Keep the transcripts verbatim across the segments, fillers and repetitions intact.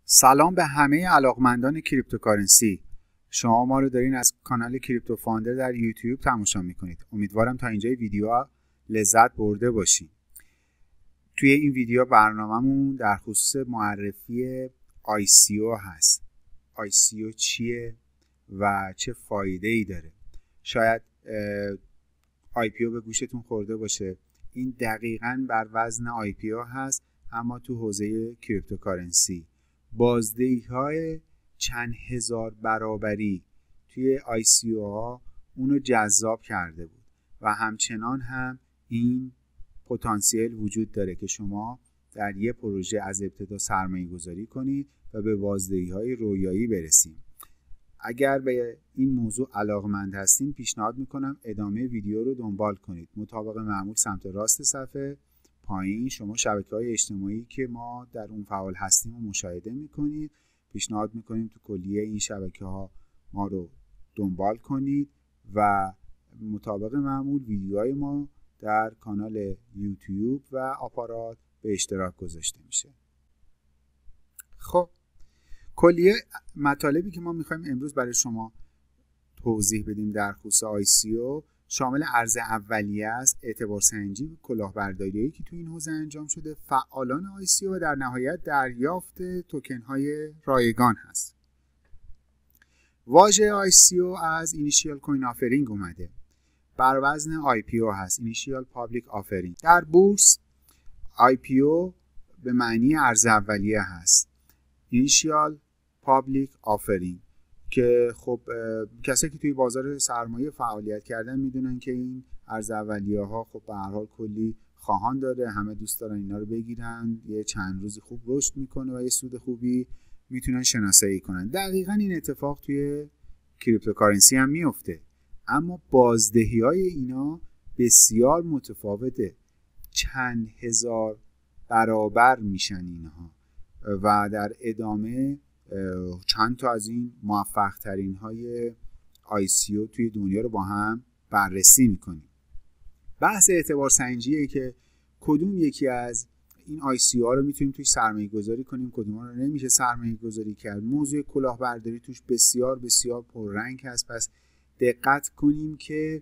سلام به همه علاقمندان کریپتوکارنسی. شما ما رو دارین از کانال کریپتو فاندر در یوتیوب تماشا میکنید. امیدوارم تا اینجای ویدیو لذت برده باشین. توی این ویدیو برنامه‌مون در خصوص معرفی آی سی او هست. آی سی او چیه و چه فایده‌ای داره؟ شاید آی پی او به گوشتون خورده باشه. این دقیقاً بر وزن آی پی او هست، اما تو حوزه کریپتوکارنسی. بازدهی‌های چند هزار برابری توی آی سی او ها اونو جذاب کرده بود و همچنان هم این پتانسیل وجود داره که شما در یه پروژه از ابتدا سرمایه گذاری کنید و به بازدهی‌های رویایی برسید. اگر به این موضوع علاقمند هستین پیشنهاد میکنم ادامه ویدیو رو دنبال کنید. مطابق معمول سمت راست صفحه پایین شما شبکه‌های اجتماعی که ما در اون فعال هستیم رو مشاهده میکنید. پیشنهاد میکنیم تو کلیه این شبکه‌ها ما رو دنبال کنید و مطابق معمول ویدیوهای ما در کانال یوتیوب و آپارات به اشتراک گذاشته میشه. خب کلیه مطالبی که ما میخوایم امروز برای شما توضیح بدیم در خصوص آی سی او شامل عرض اولیه است، اعتبار سنجی و کلاهبرداری‌ای که تو این حوزه انجام شده، فعالان آی سی او و در نهایت دریافت توکن های رایگان هست. واژه آی سی او از اینیشیال کوین آفرینگ اومده. بر وزن آی پی او هست، اینیشیال پابلیک آفرینگ. در بورس آی پی او به معنی عرض اولیه هست، اینیشیال پابلیک آفرینگ، که خب کسایی که توی بازار سرمایه فعالیت کردن میدونن که این عرض اولیه ها خب به هر حال کلی خواهان داره، همه دوست دارن اینا رو بگیرن، یه چند روزی خوب رشد میکنه و یه سود خوبی میتونن شناسایی کنن. دقیقاً این اتفاق توی کریپتوکارنسی هم میفته، اما بازدهی های اینا بسیار متفاوته، چند هزار برابر میشن اینها و در ادامه چند تا از این موفق ترین های آی سی او توی دنیا رو با هم بررسی میکنیم. بحث اعتبار سنجیه که کدوم یکی از این آی سی او ها رو میتونیم توی سرمایه گذاری کنیم، کدوم ها رو نمیشه سرمایه گذاری کرد. موضوع کلاهبرداری توش بسیار بسیار پررنگ هست، پس دقت کنیم که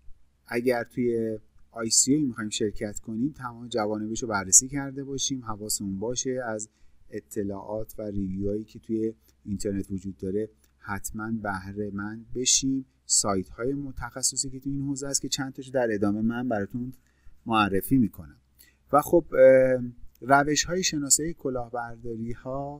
اگر توی آی سی او میخوایم شرکت کنیم تمام جوانبش رو بررسی کرده باشیم، حواسمون باشه از اطلاعات و ریویوهایی که توی اینترنت وجود داره حتما بهره مند بشیم. سایت های متخصصی که توی این حوزه است که چند تاشو در ادامه من براتون معرفی میکنم. و خب روش های شناسایی کلاهبرداری ها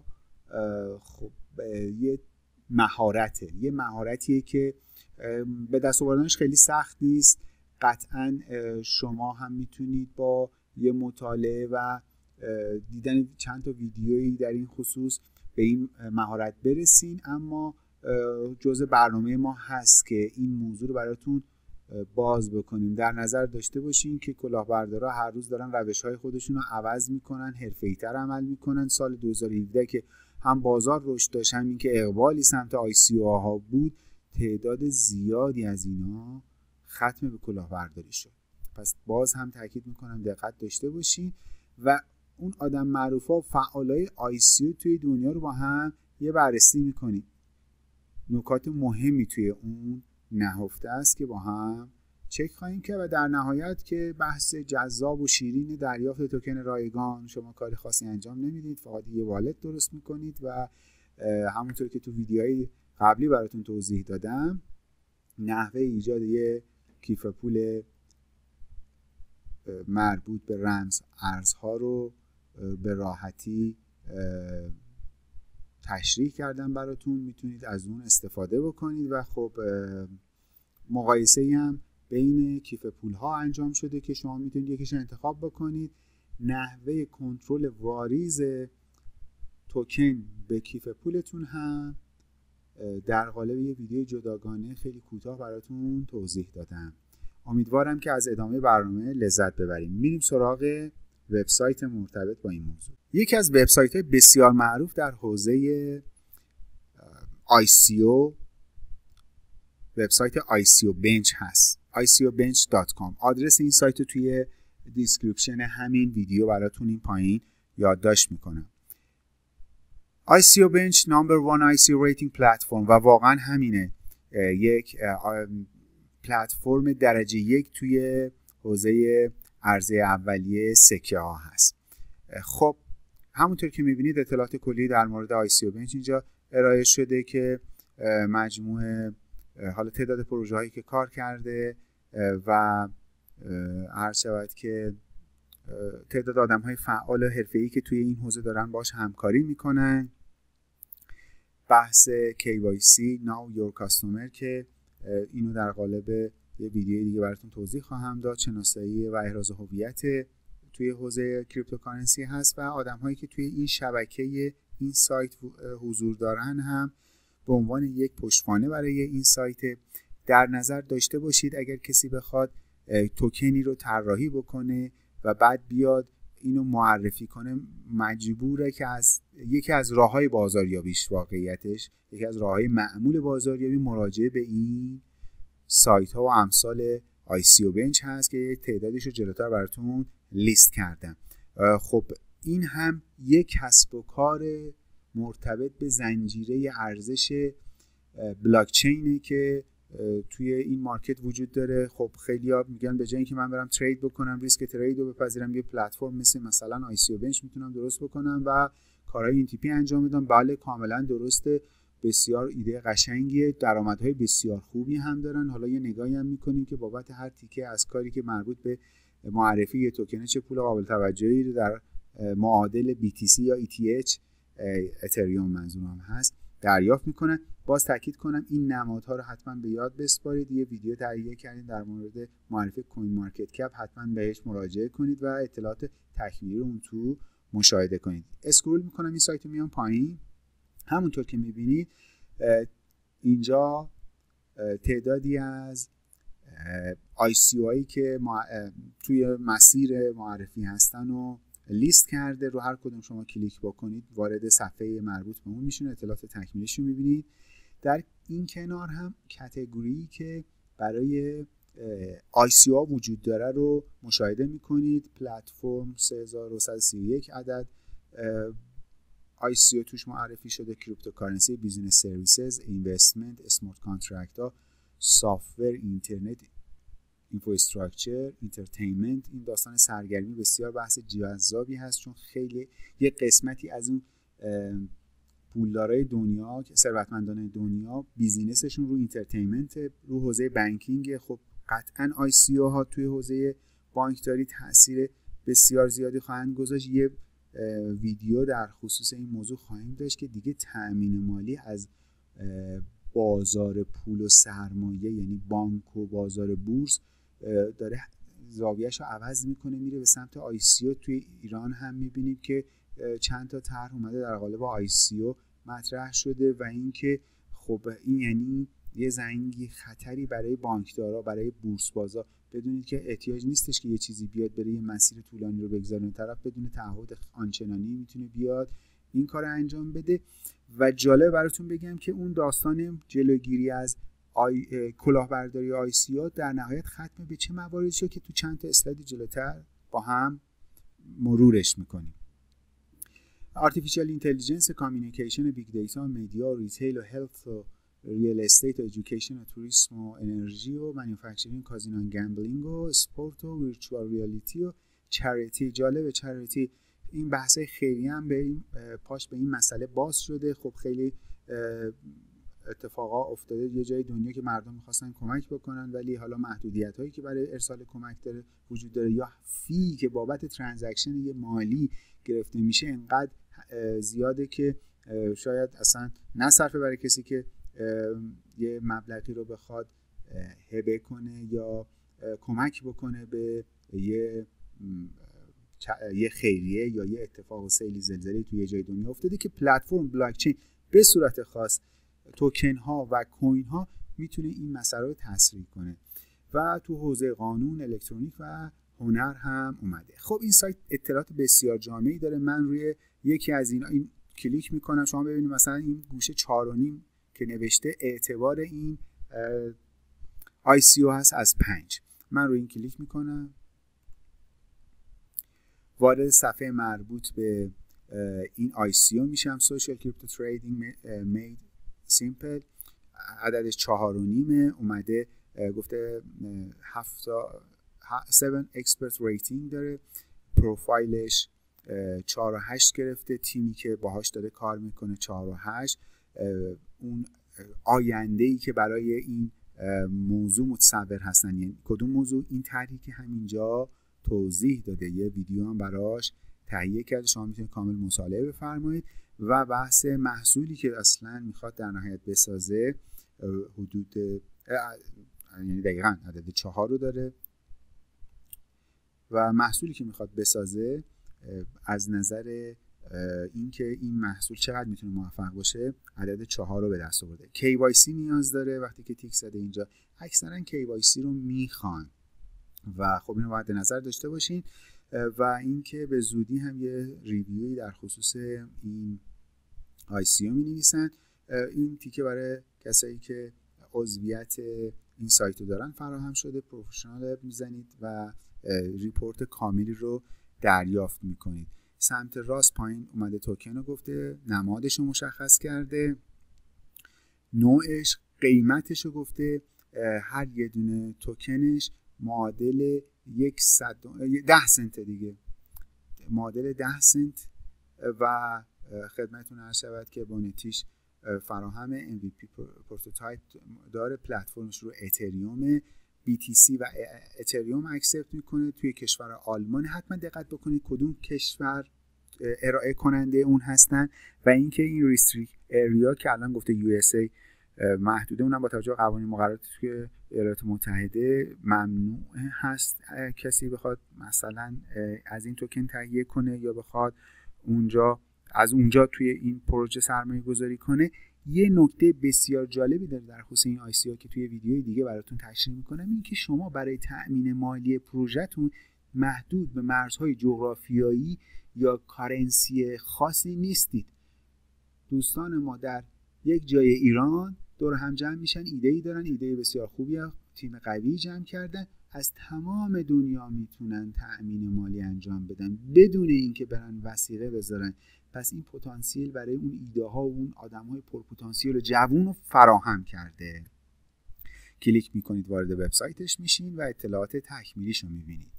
خب یه مهارته، یه مهارتیه که به دست آوردنش خیلی سخت نیست. قطعا شما هم میتونید با یه مطالعه و دیدن چند تا ویدیویی در این خصوص به این مهارت برسین، اما جزء برنامه ما هست که این موضوع رو براتون باز بکنیم. در نظر داشته باشین که کلاهبردارا هر روز دارن روش‌های خودشون رو عوض میکنن، حرفه‌ای‌تر عمل میکنن. سال دو هزار و هفده که هم بازار رشد داشت، هم این که اقبالی سمت آی سی او ها بود، تعداد زیادی از اینا ختم به کلاهبرداری شد. پس باز هم تاکید میکنم دقت داشته باشین و اون آدم معروفا و فعالای آی سی او توی دنیا رو با هم یه بررسی میکنیم. نکات مهمی توی اون نهفته است که با هم چک خواهیم کرد و در نهایت که بحث جذاب و شیرین دریافت توکن رایگان. شما کار خاصی انجام نمیدید، فقط یه والت درست میکنید و همونطور که تو ویدیوهای قبلی براتون توضیح دادم نحوه ایجاد یه کیف پول مربوط به رمز ارزها رو به راحتی تشریح کردم براتون، میتونید از اون استفاده بکنید. و خب مقایسه‌ای هم بین کیف پول ها انجام شده که شما میتونید یکیش انتخاب بکنید. نحوه کنترل واریز توکن به کیف پولتون هم در قالب یه ویدیو جداگانه خیلی کوتاه براتون توضیح دادم. امیدوارم که از ادامه برنامه لذت ببریم. میریم سراغ وبسایت مرتبط با این موضوع. یکی از وبسایت‌های بسیار معروف در حوزه آی سی او وبسایت آی سی او بنچ هست، آی سی او بنچ دات کام. آدرس این سایت رو توی دیسکریپشن همین ویدیو براتون این پایین یادداشت میکنم. آی سی او Bench نمبر وان آی سی او ریتینگ پلتفرم و واقعا همینه، یک پلتفرم درجه یک توی حوزه عرضه اولیه سکه ها هست. خب همونطور که میبینید اطلاعات کلی در مورد آی سی او Bench اینجا ارائه شده که مجموع حالا تعداد پروژه هایی که کار کرده و عرض شود که تعداد آدم های فعال و حرفه‌ای که توی این حوزه دارن باش همکاری میکنن، بحث کی وای سی Now Your Customer که اینو در قالب یه ویدیوی دیگه براتون توضیح خواهم داد، شناسایی و احراز هویت توی حوزه کریپتوکارنسی هست و آدم هایی که توی این شبکه این سایت حضور دارن هم به عنوان یک پشتوانه برای این سایت در نظر داشته باشید. اگر کسی بخواد توکنی رو طراحی بکنه و بعد بیاد اینو معرفی کنه، مجبوره که از یکی از راههای بازاریابیش، واقعیتش یکی از راههای معمول بازاریابی مراجعه به این سایت ها و امثال آی سی او Bench هست که یک تعدادش رو جلوتر براتون لیست کردم. خب این هم یک کسب و کار مرتبط به زنجیره ارزش بلاکچینه که توی این مارکت وجود داره. خب خیلی‌ها میگن به جای اینکه من برم ترید بکنم، ریسک ترید رو بپذیرم، یه پلتفرم مثل مثلا آی سی او Bench میتونم درست بکنم و کارهای این تیپی انجام بدم. بله کاملا درسته، بسیار ایده قشنگیه، درآمدهای بسیار خوبی هم دارن. حالا یه نگاهی هم میکنیم که بابت هر تیکه از کاری که مربوط به معرفی یه توکن چه پول قابل توجهی رو در معادل بی تی سی یا ای تی اچ اتریوم منظورم هست دریافت میکنن. باز تاکید کنم این نمادها رو حتما به یاد بسپارید. یه ویدیو تهیه کردیم در مورد معرفی کوین مارکت کپ، حتما بهش مراجعه کنید و اطلاعات تکمیلی رو اون تو مشاهده کنید. اسکرول میکنم این سایت رو میام پایین. همونطور که میبینید اینجا تعدادی از آی سی او هایی که توی مسیر معرفی هستن و لیست کرده. رو هر کدوم شما کلیک بکنید وارد صفحه مربوط به اون میشین، اطلاعات تکمیلیش رو میبینید. در این کنار هم کاتگوری که برای آی سی او وجود داره رو مشاهده میکنید. پلتفرم سه هزار و صد و سی و یک عدد آی سی او توش معرفی شده، کریپتوکارنسی، بیزینس سرویسز، اینوستمنت، اسمارت کانترکت ها، سافتور، اینترنت، اینفراستراکچر، اینترتینمنت. این داستان سرگرمی بسیار بحث جذابی هست چون خیلی یه قسمتی از اون پولدارای دنیا، ثروتمندان دنیا، بیزینسشون رو اینترتینمنت، رو حوزه بانکینگ. خب قطعا آی سی او ها توی حوزه بانکداری تاثیر بسیار زیادی خواهند گذاشت. یه ویدیو در خصوص این موضوع خواهیم داشت که دیگه تأمین مالی از بازار پول و سرمایه، یعنی بانک و بازار بورس، داره زاویه‌شو عوض میکنه، میره به سمت آی سی او. توی ایران هم میبینیم که چند تا طرح اومده در قالب آی سی او مطرح شده و اینکه خب این یعنی یه زنگی خطری برای بانکدارا، برای بورس بازا. بدونید که احتیاج نیستش که یه چیزی بیاد بره یه مسیر طولانی رو بگذاره، طرف بدون تعهد آنچنانی میتونه بیاد این کار رو انجام بده. و جالب براتون بگم که اون داستان جلوگیری از آی... کلاهبرداری آی سی او در نهایت ختم به چه مواردی شد که تو چند تا اسلاید جلوتر با هم مرورش میکنیم. Artificial Intelligence، Communication، Big Data، مدیا، ریتیل و هلت و ریال استیت و ایژوکیشن و توریسم و انرژی و مانیفکتچرینگ، کازینو و گمبلینگ و اسپورت و ویرچوال ریالیتی و چریتی. جالب، چریتی این بحثای خیلی هم به این پاش به این مسئله باز شده. خب خیلی اتفاقا افتاده یه جای دنیا که مردم می‌خواستن کمک بکنن ولی حالا محدودیت‌هایی که برای ارسال کمک داره وجود داره یا فی که بابت ترانزکشن یه مالی گرفته میشه انقدر زیاده که شاید اصلا نصرفه برای کسی که یه مبلغی رو بخواد هبه کنه یا کمک بکنه به یه یه خیریه یا یه اتفاق و سیلی زلزله توی یه جای دنیا افتاده که پلتفرم بلاکچین به صورت خاص توکن ها و کوین ها میتونه این مسئله رو تسریع کنه و تو حوزه قانون، الکترونیک و هنر هم اومده. خب این سایت اطلاعات بسیار جامعی داره. من روی یکی از اینا این کلیک میکنم، شما ببینید مثلا این گوشه چهار و نیم که نوشته اعتبار این آی سی او هست از پنج. من روی این کلیک میکنم، وارد صفحه مربوط به این آی سی او میشم سوشال کریپتو تریدینگ مید سیمپل، عددش چهار و نیمه، اومده گفته هفتا هفت اکسپرت ریتینگ داره، پروفایلش چهار و هشت گرفته، تیمی که باهاش داره کار میکنه چهار و هشت، اون آینده‌ای که برای این موضوع متصور هستن، یعنی کدوم موضوع، این طرحی که همینجا توضیح داده، یه ویدیو هم براش تهیه کرده، شما میتونید کامل مطالعه بفرمایید. و بحث محصولی که اصلا میخواد در نهایت بسازه حدود یعنی دقیقاً عدد چهار رو داره و محصولی که میخواد بسازه از نظر اینکه این محصول چقدر میتونه موفق باشه عدد چهار رو به دست آورده. کی وای سی نیاز داره، وقتی که تیک زده اینجا اکثرا کی وای سی رو میخوان و خب اینو باید نظر داشته باشین. و اینکه به زودی هم یه ریویوی در خصوص این آی سی او می نویسن. این تیکه برای کسایی که عضویت این سایت رو دارن فراهم شده، پروفشنال میزنید و ریپورت کاملی رو دریافت میکنید. سمت راست پایین اومده توکن رو گفته، نمادش رو مشخص کرده، نوعش، قیمتش رو گفته، هر یه دونه توکنش معادل یک صد ده سنت دیگه، معادل ده سنت و خدمتتون عرض شود که بونتیش فراهم، ام وی پی پروتوتایپ داره، پلتفرمش رو اتریوم، بی تی سی و اتریوم اکسپت میکنه، توی کشور آلمان. حتما دقت بکنید کدوم کشور ارائه کننده اون هستن و اینکه این ریستریکت اریا که الان گفته یو اس ای محدوده، اونم با توجه به قوانین مقرراتی که ایالات متحده ممنوع هست کسی بخواد مثلا از این توکن تهیه کنه یا بخواد اونجا از اونجا توی این پروژه سرمایه گذاری کنه. یه نکته بسیار جالبی داره در خصوص این آی سی او که توی ویدیوی دیگه براتون تشریح میکنم، این که شما برای تأمین مالی پروژهتون محدود به مرزهای جغرافیایی یا کارنسی خاصی نیستید. دوستان ما در یک جای ایران دور هم جمع میشن، ایده ای دارن، ایده بسیار خوبی، تیم قوی جمع کردن، از تمام دنیا میتونن تأمین مالی انجام بدن بدون اینکه برن وثیقه بذارن. پس این پتانسیل برای اون ایده ها و اون آدم های پرپتانسیل و جوون رو فراهم کرده. کلیک میکنید وارد وبسایتش میشین و اطلاعات تکمیلیش رو میبینید.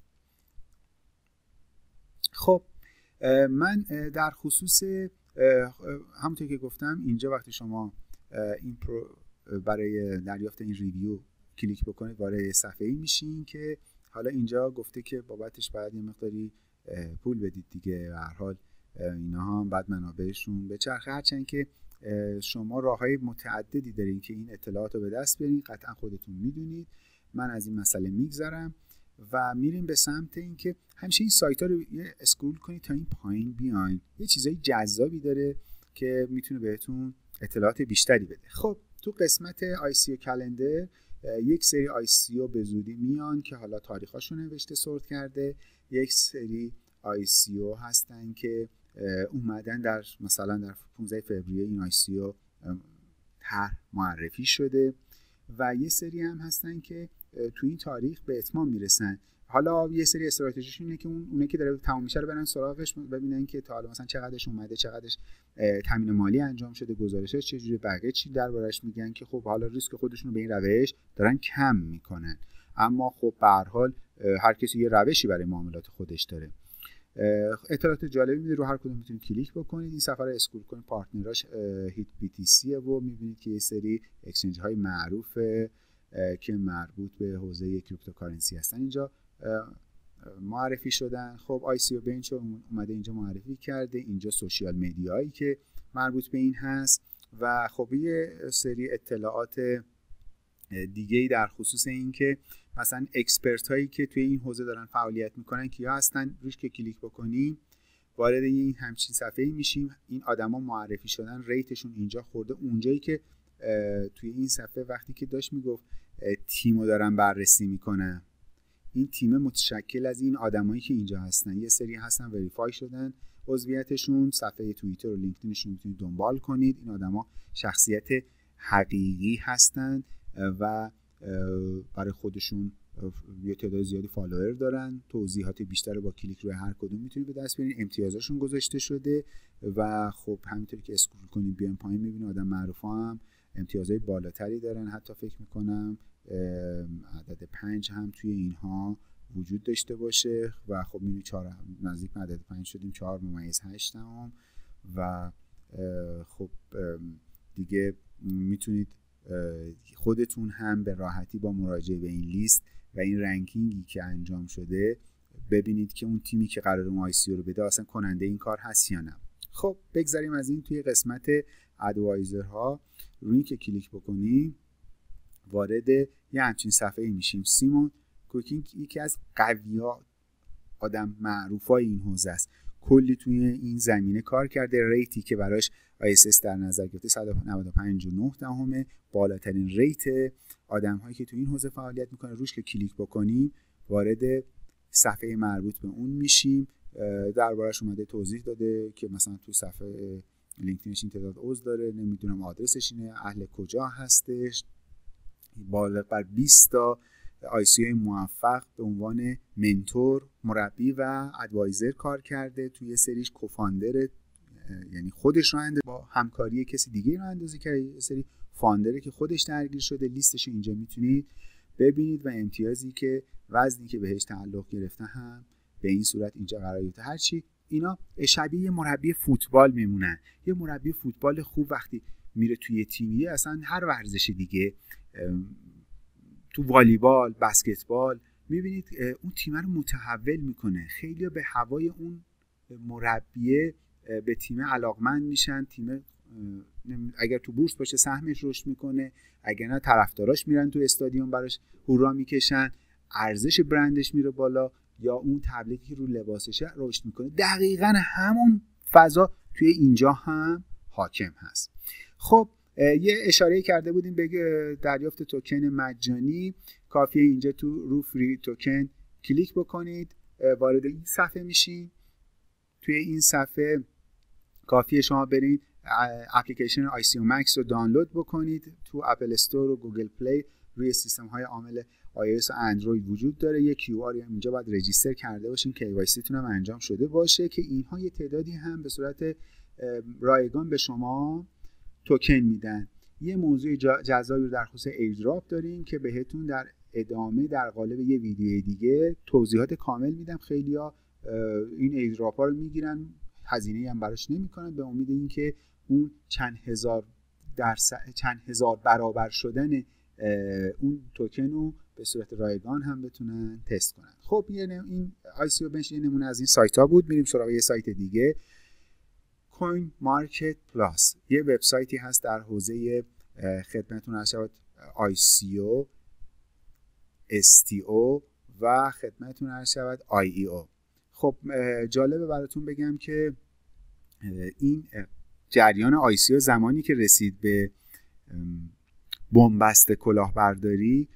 خب من در خصوص همونطور که گفتم اینجا وقتی شما این پرو برای دریافت این ریویو کلیک بکنید وارد صفحه‌ای میشین که حالا اینجا گفته که بابتش باید یه مقداری پول بدید دیگه، به هر حال اینا هم بعد منابعشون به چرخه، هرچند که شما راههای متعددی دارین که این اطلاعات رو به دست بیارین، قطعا خودتون میدونید. من از این مسئله میگذرم و میریم به سمت اینکه همیشه این سایت ها رو یه اسکرول کنید تا این پایین بیاین، یه چیزای جذابی داره که میتونه بهتون اطلاعات بیشتری بده. خب تو قسمت آی سی او کلندر یک سری آی سی او به زودی میان که حالا تاریخاشون نوشته سورت کرده، یک سری آی سی او هستن که اومدن در مثلا در پانزده فوریه این آی سی او طرح معرفی شده و یه سری هم هستن که تو این تاریخ به اتمام میرسن. حالا یه سری استراتژیشون اینه که اون اونه که داره تمام میشه رو برن سراغش ببینن که تا حالا مثلا چقدرش اومده، چقدرش تامین مالی انجام شده، گزارشش چجوری، بقیه چی دربارش میگن که خب حالا ریسک خودشون رو به این روش دارن کم میکنن. اما خب به هر حال هر کسی یه روشی برای معاملات خودش داره. اطلاعات جالبی میده، رو هر کدوم میتونید کلیک بکنید. این صفحه رو اسکرول کنید، پارتنراش هیت بی تی سی و میبینید که یه سری اکسچنج های معروفه که مربوط به حوزه کریپتوکارنسی هستن اینجا معرفی شدن. خب آی سی او بنچ اومده اینجا معرفی کرده، اینجا سوشیال مدیایی که مربوط به این هست و خب یه سری اطلاعات دیگه‌ای در خصوص این که مثلا اکسپرت هایی که توی این حوزه دارن فعالیت میکنن کیا هستن، روش که کلیک بکنیم وارد این همچین صفحه‌ای میشیم. این آدما معرفی شدن، ریتشون اینجا خورده. اونجایی که توی این صفحه وقتی که داشت میگفت تیمو دارن بررسی میکنن، این تیم متشکل از این آدمایی که اینجا هستن، یه سری هستن وریفای شدن عضویتشون، صفحه توییتر و لینکدینشون میتونید دنبال کنید. این آدما شخصیت حقیقی هستن و برای خودشون یه تعداد زیادی فالوور دارن. توضیحات بیشتر رو با کلیک روی هر کدوم میتونید به دست بیارین. امتیازشون گذاشته شده و خب همینطوری که اسکرول کنید بیان پایین میبینید آدم معروفا هم امتیازهای بالاتری دارن. حتی فکر میکنم عدد پنج هم توی اینها وجود داشته باشه و خب میبینید چهار نزدیک به عدد پنج شدیم، چهار ممیز هشت هم. و خب دیگه میتونید خودتون هم به راحتی با مراجعه به این لیست و این رنکینگی که انجام شده ببینید که اون تیمی که قراره اون آی سی او رو بده اصلا کننده این کار هست یا نه. خب بگذاریم از این. توی قسمت ادوایزرها روی که کلیک بکنیم وارد یه همچین صفحه میشیم. سیمون کوکینگ یکی از قوی‌ها آدم معروفای این حوزه است. کلی توی این زمینه کار کرده. ریتی که براش آی اس اس در نظر گرفته صد و نود و پنج و نه دهم بالاترین ریت آدم‌هایی که توی این حوزه فعالیت میکنه. روش که کلیک بکنیم وارد صفحه مربوط به اون میشیم. دربارش اومده توضیح داده که مثلا تو صفحه لینکدینش این تعداد عضو داره، نمیدونم آدرسش اینه، اهل کجا هستش. بالغ بر بیست تا آی سی او موفق به عنوان منتور، مربی و ادوایزر کار کرده. توی سریش کوفاندر، یعنی خودش راننده با همکاری کسی دیگه رانندگی کرده. یه سری فاندره که خودش درگیر شده. لیستش اینجا میتونید ببینید و امتیازی که وزنی که بهش تعلق گرفته هم به این صورت اینجا قرار گرفته. هرچی اینا شبیه یه مربی فوتبال میمونن. یه مربی فوتبال خوب وقتی میره توی تیمیه، اصلا هر ورزش دیگه، تو والیبال، بسکتبال، میبینید اون تیم رو متحول میکنه. خیلی به هوای اون مربیه به تیم علاقمند میشن. تیم اگر تو بورس باشه سهمش رشد میکنه، اگر نه طرفداراش میرن تو استادیوم براش هورا میکشن، ارزش برندش میره بالا، یا اون تبلیغی که رو لباسشه رشد میکنه. دقیقاً همون فضا توی اینجا هم حاکم هست. خب یه اشاره کرده بودیم به دریافت توکن مجانی. کافیه اینجا تو رو فری توکن کلیک بکنید، وارد این صفحه میشین. توی این صفحه کافیه شما برید اپلیکیشن آی سی او مکس رو دانلود بکنید. تو اپل استور و گوگل پلی روی سیستم های عامل آی او اس و اندروید وجود داره. یک کیو آر اینجا باید رجیستر کرده باشین، کی وای سی تون هم انجام شده باشه که اینها یه تعدادی هم به صورت رایگان به شما توکن میدن. یه موضوع جذابی رو در خصوص ایردراپ داریم که بهتون در ادامه در قالب یه ویدیو دیگه توضیحات کامل میدم. خیلیا این ایردراپ ها رو میگیرن، هزینه‌ای هم براش نمیکنن، به امید اینکه اون چند هزار درصد چند هزار برابر شدن اون توکن رو به صورت رایگان هم بتونن تست کنن. خب یعنی این آی سی او بنچ یه نمونه از این سایت ها بود. میریم سراغ یه سایت دیگه. کوین مارکت پلاس یه وبسایتی هست در حوزه خدمتتون عرض شود آی سی او، اس تی او و خدمتتون عرض شود آی ای او. خب جالبه براتون بگم که این جریان آی سی او زمانی که رسید به بنبست کلاهبرداری،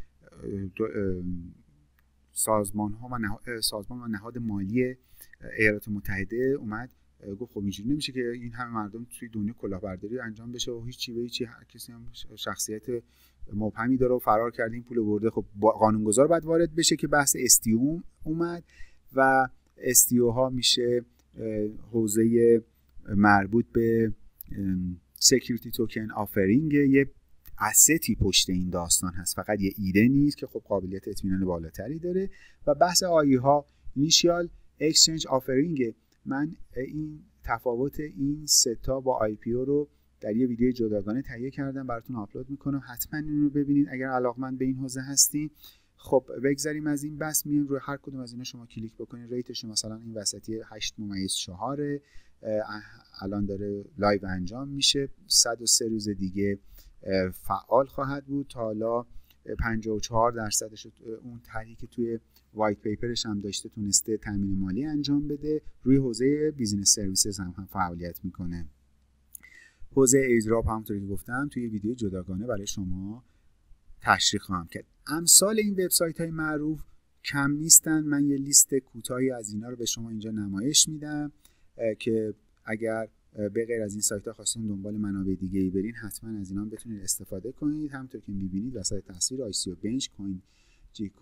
سازمان ها و نهاد سازمان و نهاد مالی ایالات متحده اومد گفت خب اینجوری نمیشه که این همه مردم توی دنیا کلاهبرداری انجام بشه و هیچ چی به هیچی، هر کسی هم شخصیت مبهمی داره و فرار کرده این پول برده. خب قانونگذار باید وارد بشه که بحث اس تی او اومد و اس تی او ها میشه حوزه مربوط به سکیوریتی توکن آفرینگ. یه استی پشت این داستان هست، فقط یه ایده نیست که خب قابلیت اطمینان بالاتری داره. و بحث آی ها اینیشیال اکسچنج آفرینگ. من این تفاوت این سه تا با آی پی او رو در یه ویدیو جداگانه تهیه کردم براتون آپلود میکنم، حتما این رو ببینید اگر علاقمند به این حوزه هستین. خب بگذاریم از این بس، میایم روی هر کدوم از اینا شما کلیک بکنید. ریتش مثلا این وسطی هشت ممیز چهار الان داره لایو انجام میشه. صد و سه روز دیگه فعال خواهد بود. تا حالا پنجاه و چهار درصدش اون طرحی که توی وایت پیپرش هم داشته تونسته تامین مالی انجام بده. روی حوزه بیزینس سرویسز هم, هم فعالیت میکنه. حوزه ایردراپ همونطوری که گفتم توی ویدیو جداگانه برای شما تشریح خواهم کرد. امثال این وبسایت های معروف کم نیستن. من یه لیست کوتاهی از اینا رو به شما اینجا نمایش میدم که اگر به غیر از این سایت ها خواستین دنبال منابع دیگه ای برین حتما از اینا بتونید استفاده کنید. همونطور که میبینید وسط تصویر آی سی او بنچ، کوین جیکو،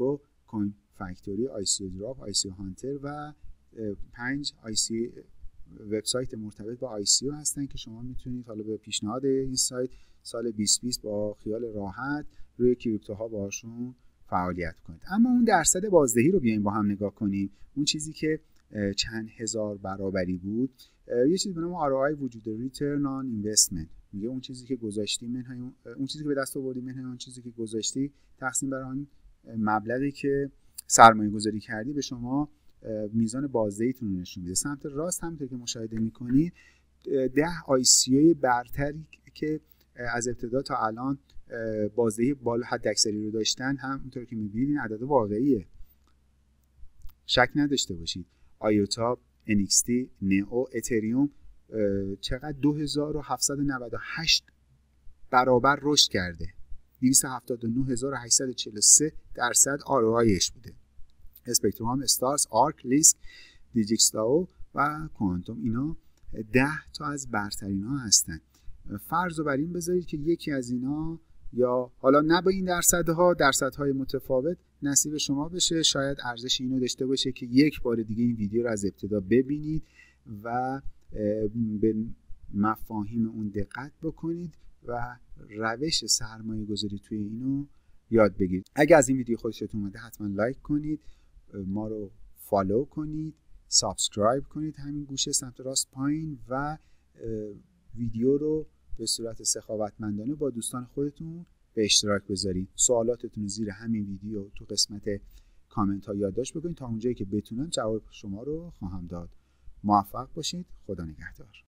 کوین فکتوری، آی سی او دراپ، آی سی او هانتر و پنج آی سی وبسایت مرتبط با آی سی او هستن که شما میتونید حالا به پیشنهاد این سایت سال بیست بیست با خیال راحت روی کریپتوها باشون فعالیت کنید. اما اون درصد بازدهی رو بیایم با هم نگاه کنیم. اون چیزی که چند هزار برابری بود، یه چیزی به نام آر او آی وجود داره، ریترن آن اینوستمنت. میگه اون چیزی که گذاشتی منهای اون چیزی که به دست آوردی منهای اون چیزی که گذاشتی تقسیم بر آن مبلغی که سرمایه گذاری کردی به شما میزان بازدهیتون رو نشون میده. سمت راست همونطور که مشاهده میکنید ده آی سی او برتری که از ابتدا تا الان بازدهی بالا حد اکثری رو داشتن همونطور که میبینید این عدد واقعیه، شک نداشته باشید. آیوتا، ان ایکس تی، نئو، اتریوم چقدر دو هزار و هفتصد و نود و هشت برابر رشد کرده. دویست و هفتاد و نه هزار و هشتصد و چهل و سه درصد آر او آیش بوده. اسپکتروم، استارز، آرک، لیسک، دیجیکسداو و کوانتوم اینا ده تا از برترین ها هستن. فرض رو بر این بذارید که یکی از اینا یا حالا نه با این درصدها درصدهای متفاوت نصیب شما بشه. شاید ارزش اینو داشته باشه که یک بار دیگه این ویدیو رو از ابتدا ببینید و به مفاهیم اون دقت بکنید و روش سرمایه گذاری توی اینو یاد بگیرید. اگه از این ویدیو خوشتون اومده حتما لایک کنید، ما رو فالو کنید، سابسکرایب کنید همین گوشه سمت راست پایین و ویدیو رو به صورت سخاوتمندانه با دوستان خودتون به اشتراک بذارید. سوالاتتون زیر همین ویدیو تو قسمت کامنت ها یادداشت بکنید تا اونجایی که بتونم جواب شما رو خواهم داد. موفق باشید. خدا نگهدار.